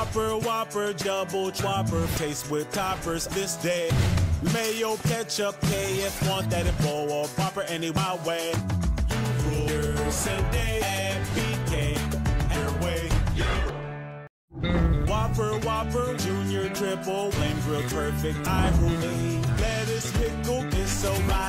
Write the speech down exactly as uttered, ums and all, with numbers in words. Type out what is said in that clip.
Whopper, Whopper, double Whopper, taste with toppers this day. Mayo, ketchup, K F, want that in bowl or popper any my way. You rule Sunday at B K, your way. Whopper, Whopper, junior, triple, flame grilled perfect, I rule. Lettuce, pickle, it's so right.